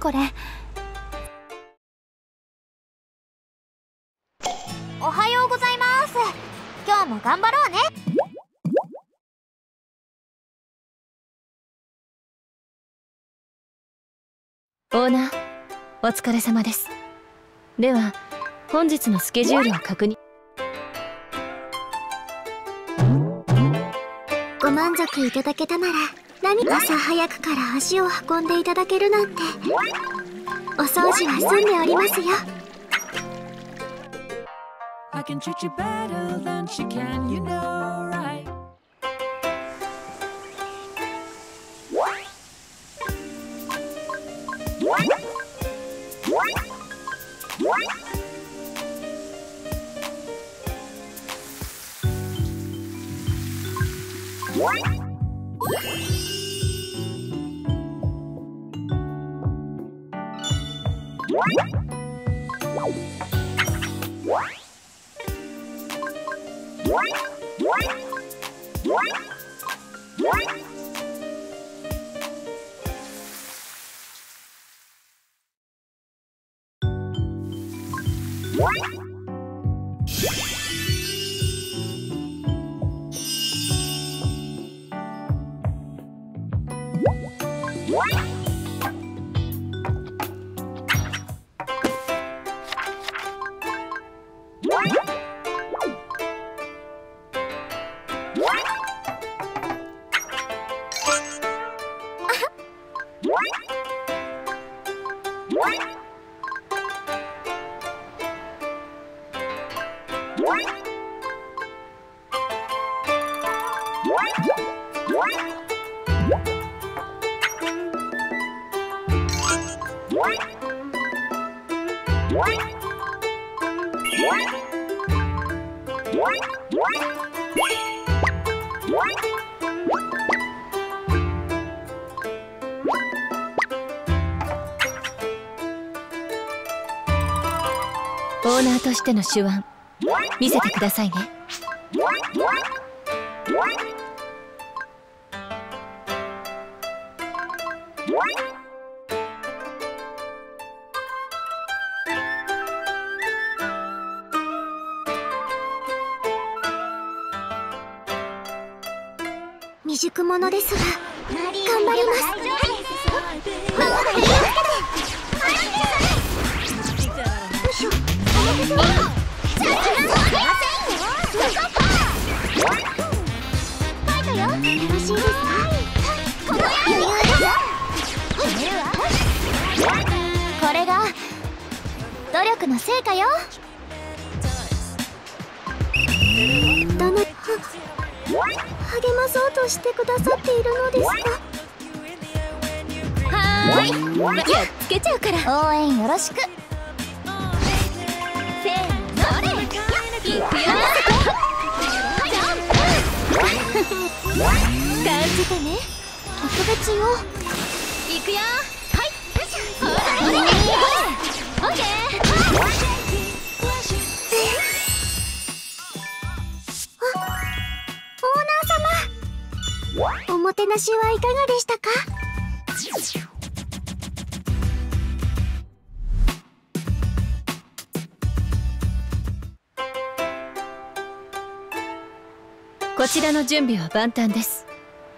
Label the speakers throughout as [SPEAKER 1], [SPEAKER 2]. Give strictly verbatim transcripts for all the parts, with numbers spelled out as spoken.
[SPEAKER 1] これ。おはようございます。今日も頑張ろうね。
[SPEAKER 2] オーナー、お疲れ様です。では本日のスケジュールを確認。
[SPEAKER 3] ご満足いただけたなら、何か朝早くから足を運んでいただけるなんて。お掃除は済んでおりますよ。
[SPEAKER 4] I can treat you better than she can, you know, right?
[SPEAKER 2] オーナーとしての手腕見せてくださいね。
[SPEAKER 3] 未熟者ですが頑張ります。
[SPEAKER 1] これが努力の成果よ。
[SPEAKER 3] だな、励まそうとしてくださっているのですか。
[SPEAKER 1] はーい、やっつけちゃうから応援よろしく。せーの、れいくよ。感じてね、特別よ。いくよ。はい、ほらほらオッケー。
[SPEAKER 3] オーナー様、おもてなしはいかがでしたか。
[SPEAKER 2] こちらの準備は万端です。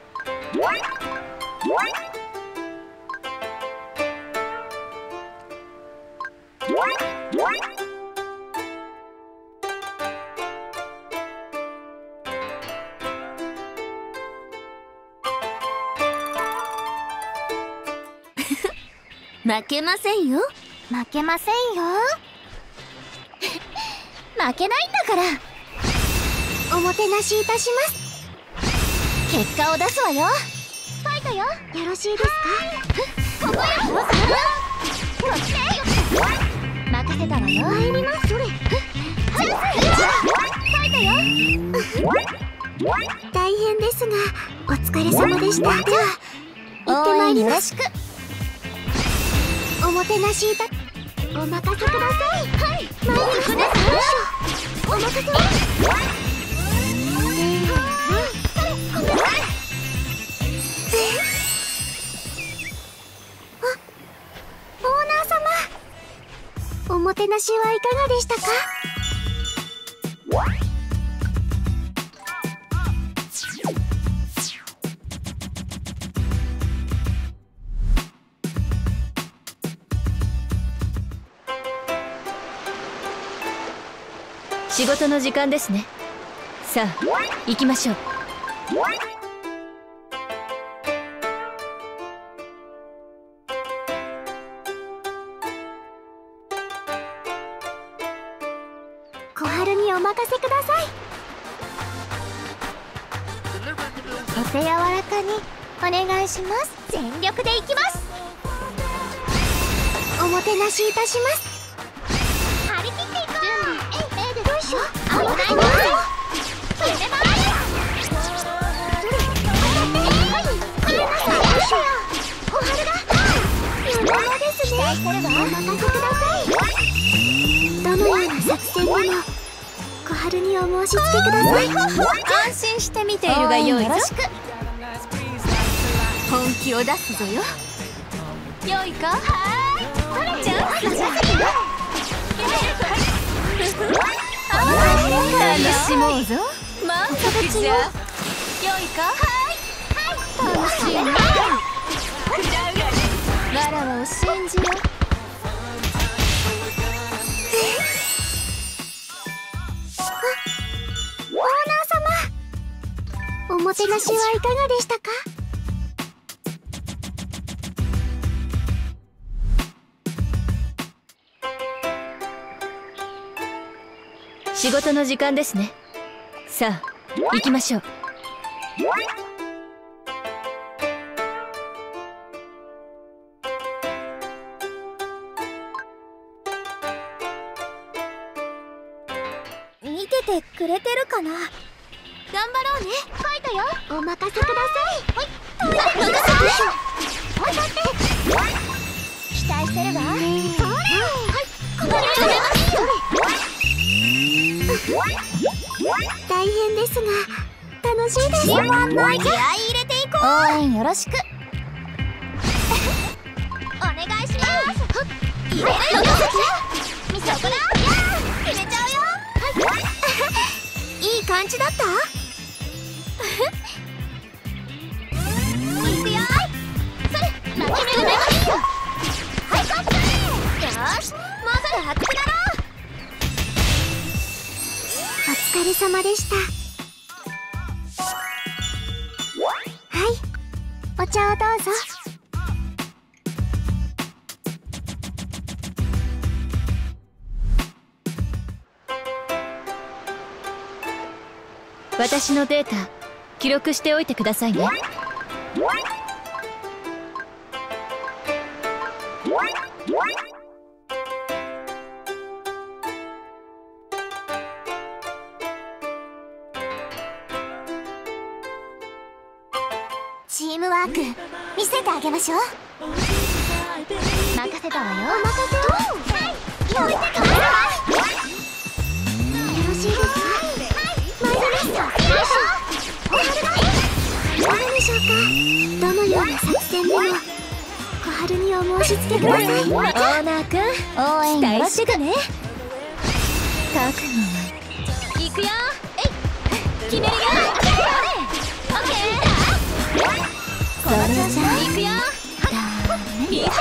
[SPEAKER 1] 負けませんよ。負けませんよ。負けないんだから。
[SPEAKER 3] おもてなしいたします。
[SPEAKER 1] 結果を出すわよ。ファイトよ。
[SPEAKER 3] よろしいですか。
[SPEAKER 1] ここよ。こっち任せたわよ。
[SPEAKER 3] 参ります。それ。
[SPEAKER 1] チャンス。ファイトよ。
[SPEAKER 3] 大変ですがお疲れ様でした。では行ってまいります。おもてなしいたお任せください。はい、参ります。お任せ。 もてなしはいかがでしたか？
[SPEAKER 2] 仕事の時間ですね。さあ行きましょう。
[SPEAKER 3] 小春にお任せください。お手柔らかにお願いします。全力でいきます。おもてなしいたします。張り切っていこう。準備よいしょ。お願いします。決めます。小春がよものですね。期待してるわ。お任せください。どのような作戦でも小春にお申し付けください。
[SPEAKER 2] 安心して見ているがよいぞ。本気を出すぞよ。よいか？はーい。じゃあ楽しもうぞ。満足じゃ。よいか？はい楽しいね。わらわを信じろ。
[SPEAKER 3] オーナー様、おもてなしはいかがでしたか？
[SPEAKER 2] 仕事の時間ですね。さあ行きましょう。
[SPEAKER 3] 見ててくれてるかな？頑張ろうね。書いたよ。お任せください。はい、任せて。はい、待って。期待してるわ。それ。はい、ここで止めますよ。大変ですが楽しいです。心配ない。気合い入れていこう。応援よろしく。お願いします。入れるよ。みそこだ。決めちゃうよ。いい感じだった？いくよ。それ、負けるよ。はい、カップ。よし、もうそれ熱くなろう。お疲れ様でした。はい、お茶をどうぞ。
[SPEAKER 2] 私のデータ記録しておいてくださいね。
[SPEAKER 3] チームワーク見せてあげましょう。任せたわよ。お任せを。はい、やめてください。よろしいですか？まずです。よいしょ。おはるがいかがでしょうか？どのような作戦でも小春にお申し付けください。オーナーくん、応援よろしくね。覚悟は
[SPEAKER 2] 行くよ。えい、決めるよ。オッケー。
[SPEAKER 3] それじゃあ
[SPEAKER 2] 行くよ。
[SPEAKER 3] いいです。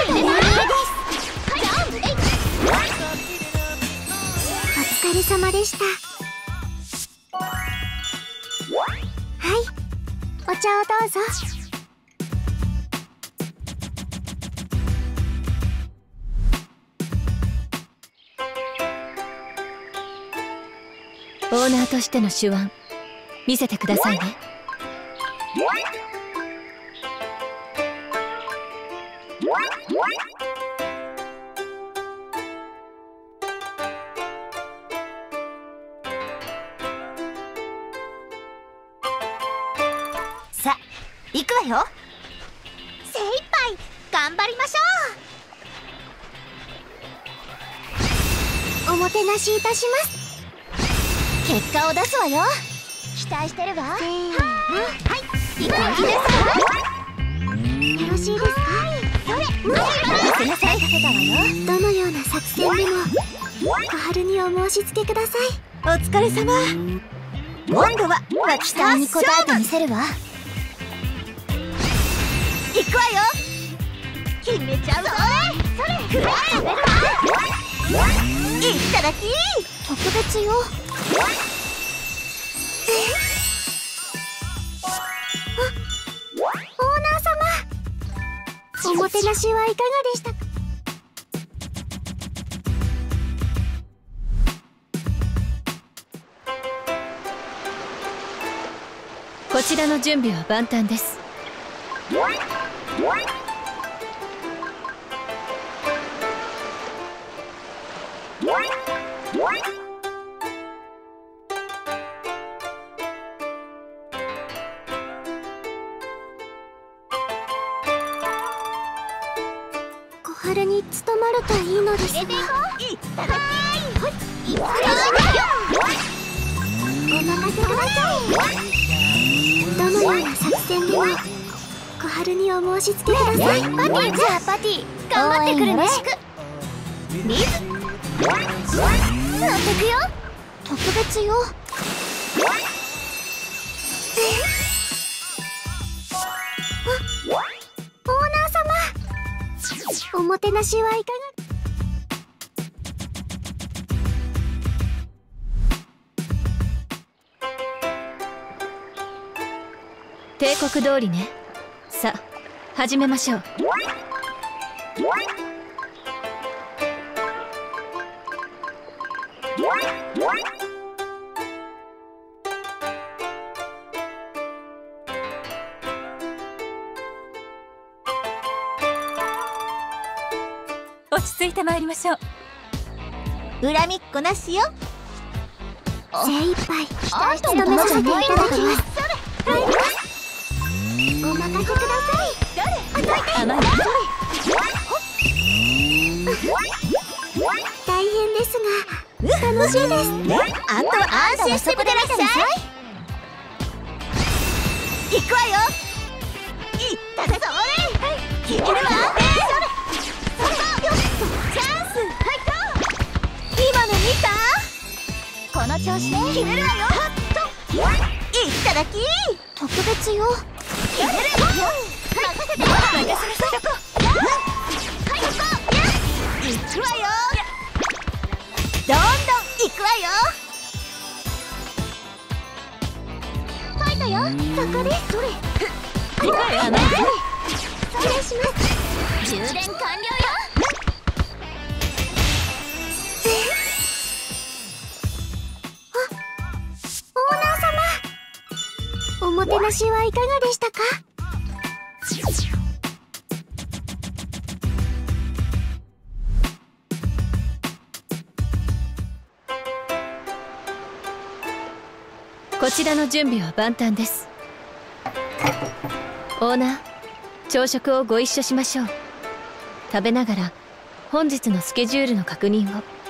[SPEAKER 3] お疲れ様でした。はい、お茶をどうぞ。
[SPEAKER 2] オーナーとしての手腕見せてくださいね。
[SPEAKER 3] さあ、行くわよ。精一杯頑張りましょう。おもてなしいたします。結果を出すわよ。期待してるわ。せーの。はい、いい感じですか？よろしいですか？それ。 せなさい。どのような作戦でも小春にお申し付けください。
[SPEAKER 1] お疲れ様。今度は
[SPEAKER 3] 期待に応えてみせるわ。
[SPEAKER 1] 行くわよ。決めちゃうぞ。それそれ食べるわ。いただき。
[SPEAKER 3] 特別よ。オーナー様、おもてなしはいかがでしたか？
[SPEAKER 2] こちらの準備は万端です。
[SPEAKER 3] 小春に務まるといいのですが。
[SPEAKER 1] いただき。
[SPEAKER 3] お任せください。どのような作戦でも小春にお申し付けください。パティ、じゃあパティ頑張ってくるね。リズ乗ってくよ。特別よ。あ、オーナー様、おもてなしはいかが？
[SPEAKER 2] 帝国通りね。さあ始めましょう。
[SPEAKER 1] 落ち着いてまいりましょう。恨みっこなしよ。
[SPEAKER 3] 精一杯務めさせていただきます。お任せください。
[SPEAKER 2] 甘い。
[SPEAKER 3] 大変ですが楽しいです。
[SPEAKER 1] あとは安心してください。行くわよ。いったぞ。決めるわ。チャンス。今の見た？この調子で決めるわよ。いただき。
[SPEAKER 3] 特別よ。
[SPEAKER 1] 決めるよ。任せて。任せなさい。行くわよ。どんどん行くわよ。
[SPEAKER 3] ファイトよ。そこです。それ。失礼します。
[SPEAKER 1] 充電完了よ。
[SPEAKER 3] オーナー様、おもてなしはいかがでしたか？
[SPEAKER 2] こちらの準備は万端です。オーナー、朝食をご一緒しましょう。食べながら本日のスケジュールの確認を。